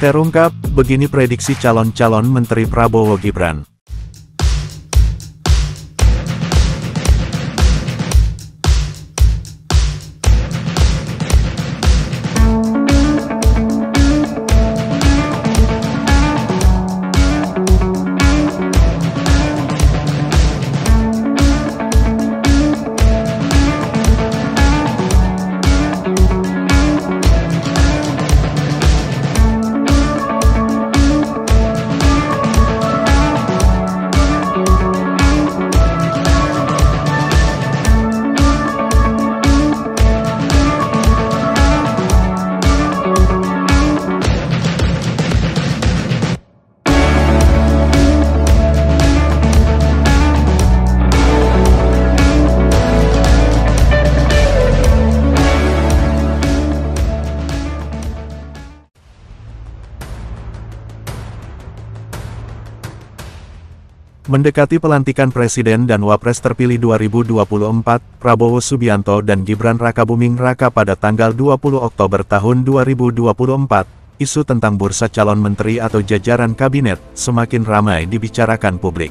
Terungkap, begini prediksi calon-calon Menteri Prabowo Gibran. Mendekati pelantikan Presiden dan Wapres terpilih 2024, Prabowo Subianto dan Gibran Rakabuming Raka pada tanggal 20 Oktober tahun 2024, isu tentang bursa calon menteri atau jajaran kabinet semakin ramai dibicarakan publik.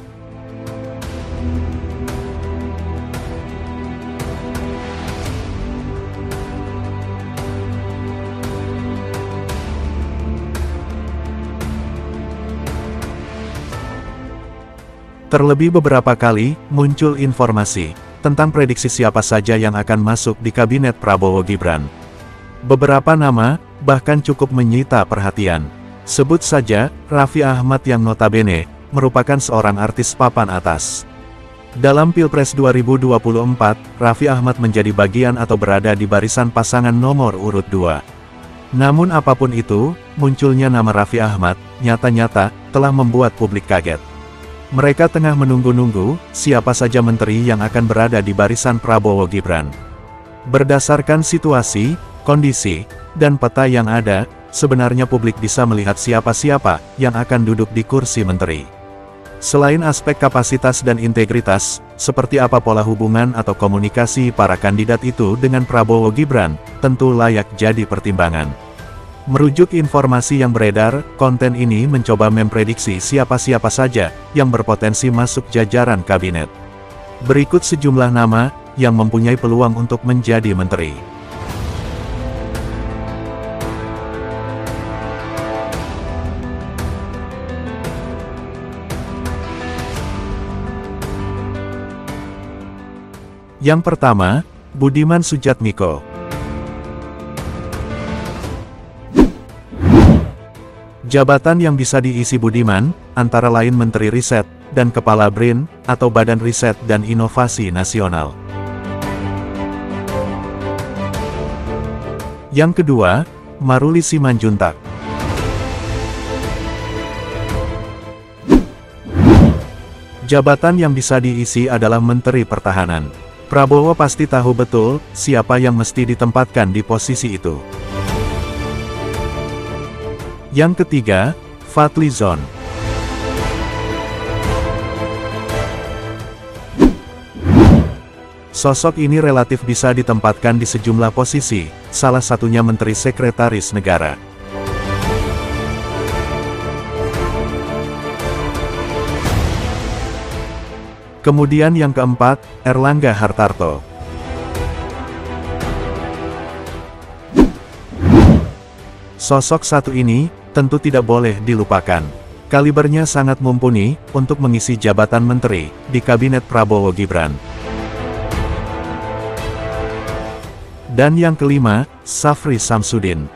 Terlebih beberapa kali, muncul informasi tentang prediksi siapa saja yang akan masuk di kabinet Prabowo Gibran. Beberapa nama, bahkan cukup menyita perhatian. Sebut saja, Raffi Ahmad yang notabene, merupakan seorang artis papan atas. Dalam Pilpres 2024, Raffi Ahmad menjadi bagian atau berada di barisan pasangan nomor urut 2. Namun apapun itu, munculnya nama Raffi Ahmad, nyata-nyata, telah membuat publik kaget. Mereka tengah menunggu-nunggu, siapa saja menteri yang akan berada di barisan Prabowo Gibran. Berdasarkan situasi, kondisi, dan peta yang ada, sebenarnya publik bisa melihat siapa-siapa yang akan duduk di kursi menteri. Selain aspek kapasitas dan integritas, seperti apa pola hubungan atau komunikasi para kandidat itu dengan Prabowo Gibran, tentu layak jadi pertimbangan. Merujuk informasi yang beredar, konten ini mencoba memprediksi siapa-siapa saja yang berpotensi masuk jajaran kabinet. Berikut sejumlah nama yang mempunyai peluang untuk menjadi menteri. Yang pertama, Budiman Sujatmiko. Jabatan yang bisa diisi Budiman, antara lain Menteri Riset, dan Kepala BRIN, atau Badan Riset dan Inovasi Nasional. Yang kedua, Maruli Simanjuntak. Jabatan yang bisa diisi adalah Menteri Pertahanan. Prabowo pasti tahu betul, siapa yang mesti ditempatkan di posisi itu. Yang ketiga, Fadlizon. Sosok ini relatif bisa ditempatkan di sejumlah posisi, salah satunya Menteri Sekretaris Negara. Kemudian yang keempat, Erlangga Hartarto. Sosok satu ini, tentu tidak boleh dilupakan. Kalibernya sangat mumpuni, untuk mengisi jabatan menteri, di kabinet Prabowo Gibran. Dan yang kelima, Safri Samsudin.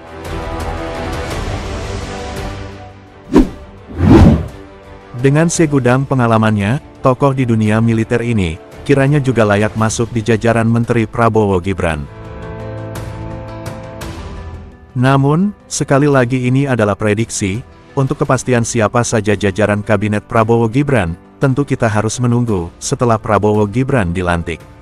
Dengan segudang pengalamannya, tokoh di dunia militer ini, kiranya juga layak masuk di jajaran menteri Prabowo Gibran. Namun, sekali lagi ini adalah prediksi, untuk kepastian siapa saja jajaran kabinet Prabowo Gibran, tentu kita harus menunggu, setelah Prabowo Gibran dilantik.